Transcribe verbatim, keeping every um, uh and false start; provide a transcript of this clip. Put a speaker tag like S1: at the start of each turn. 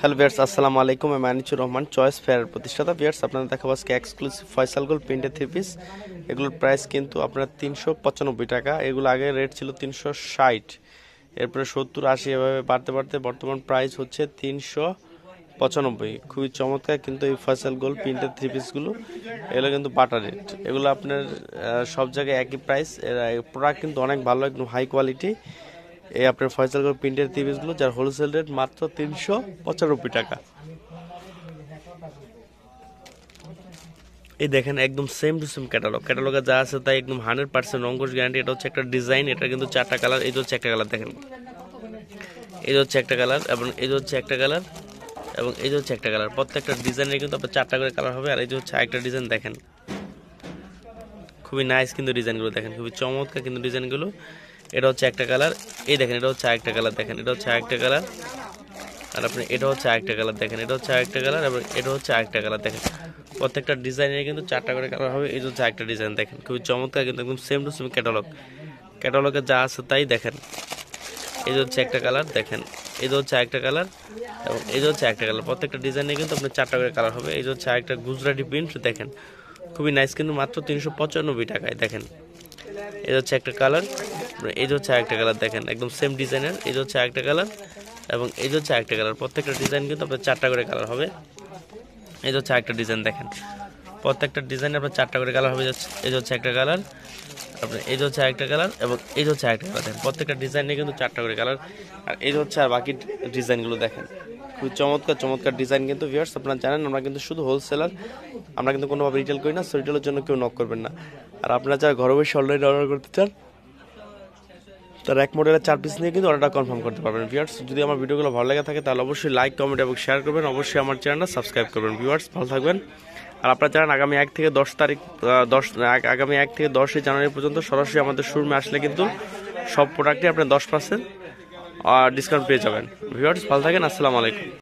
S1: Hello viewers, আসসালামু আলাইকুম। আমি আনিসুর রহমান, চয়েস ফেয়ার প্রতিষ্ঠাতা। ভিউয়ার্স, আপনাদের দেখাবো আজকে exclusive Faisal gold printed three piece. এগুলোর প্রাইস কিন্তু আপনার তিনশো পঁচানব্বই টাকা। এগুলো আগে রেট ছিল তিনশো ষাট, এরপরে সত্তর আশি এভাবে বাড়তে বাড়তে বর্তমান প্রাইস হচ্ছে তিনশো পঁচানব্বই। খুবই চমৎকার কিন্তু এই ফয়সাল গোল্ড প্রিন্টেড থ্রি পিসগুলো, এগুলো কিন্তু বাটার রেট। এগুলো আপনার সব জায়গায় একই প্রাইস। প্রোডাক্ট কিন্তু অনেক ভালো, একদম হাই কোয়ালিটি। এই আপনার ফয়সাল গোল্ড প্রিন্টের থ্রি পিসগুলো, যার হোলসেল রেট মাত্র তিনশো পঁচানব্বই টাকা। এই দেখেন, একদম সেম টু সেম ক্যাটালগ। ক্যাটালগে যা আছে তাই একদম হান্ড্রেড পার্সেন্ট রঙ্গস গ্যারান্টি। এটা হচ্ছে একটা ডিজাইন, এটা কিন্তু চারটা কালার। এই হচ্ছে একটা কালার, দেখেন এই হচ্ছে একটা কালার, এবং এই হচ্ছে একটা কালার, এবং এই হচ্ছে একটা কালার। প্রত্যেকটা ডিজাইনের কিন্তু আপনার চারটা করে কালার হবে। আর এই হচ্ছে একটা ডিজাইন, দেখেন খুবই নাইস কিন্তু ডিজাইনগুলো, দেখেন খুবই চমৎকার কিন্তু ডিজাইনগুলো। এটা হচ্ছে একটা কালার, এই দেখেন এটা হচ্ছে আরেকটা কালার, দেখেন এটা হচ্ছে আরেকটা কালার, আর আপনি এটা হচ্ছে আরেকটা কালার, দেখেন এটা হচ্ছে আরেকটা কালার, এবং এটা হচ্ছে আরেকটা কালার। দেখেন প্রত্যেকটা ডিজাইনের কিন্তু চারটা করে কালার হবে। এই হচ্ছে আরেকটা ডিজাইন, দেখেন খুবই চমৎকার কিন্তু একদম সেম টু সেম ক্যাটালগ। ক্যাটালগে যা আছে তাই, দেখেন এই হচ্ছে একটা কালার, দেখেন এই হচ্ছে আরেকটা কালার, এবং এই হচ্ছে একটা কালার। প্রত্যেকটা ডিজাইনে কিন্তু আপনার চারটা করে কালার হবে। এই হচ্ছে আরেকটা গুজরাটি প্রিন্ট, দেখেন খুবই নাইস কিন্তু মাত্র তিনশো পঁচানব্বই টাকায়। দেখেন এই হচ্ছে একটা কালার, এই হচ্ছে আরেকটা কালার, দেখেন একদম সেম ডিজাইনের। এই হচ্ছে আরেকটা কালার, এবং এই হচ্ছে আরেকটা কালার। প্রত্যেকটা ডিজাইন কিন্তু আপনার চারটা করে কালার হবে। এই হচ্ছে আরেকটা ডিজাইন, দেখেন প্রত্যেকটা ডিজাইন আপনার চারটা করে কালার হবে। এই হচ্ছে একটা কালার, আপনার এই হচ্ছে আরেকটা কালার, এবং এই হচ্ছে আরেকটা কালার। দেখেন প্রত্যেকটা ডিজাইনে কিন্তু চারটা করে কালার। আর এই হচ্ছে আর বাকি ডিজাইনগুলো, দেখেন খুব চমৎকার চমৎকার ডিজাইন কিন্তু। ভিউয়ার্স, আপনারা জানেন আমরা কিন্তু শুধু হোলসেলার, আমরা কিন্তু কোনোভাবে রিটেল করি না। সো রিটেলের জন্য কেউ নক করবেন না। আর আপনারা যারা ঘরে বসে অনলাইনে অর্ডার করতে চান, তার এক মডেলের চার পিস নিয়ে কিন্তু অর্ডারটা কনফার্ম করতে পারবেন। ভিউয়ার্স, যদি আমার ভিডিওগুলো ভালো লাগে থাকে তাহলে অবশ্যই লাইক, কমেন্ট এবং শেয়ার করবেন। অবশ্যই আমার চ্যানেলটা সাবস্ক্রাইব করবেন। ভিউয়ার্স, ভালো থাকবেন। আর আপনারা জানেন আগামী এক থেকে দশ তারিখ দশ আগামী এক থেকে দশই জানুয়ারি পর্যন্ত সরাসরি আমাদের শোরুমে আসলে কিন্তু সব প্রোডাক্টে আপনি দশ পার্সেন্ট ডিসকাউন্ট পেয়ে যাবেন। ভিউয়ার্স, ভালো থাকেন। আসসালামু আলাইকুম।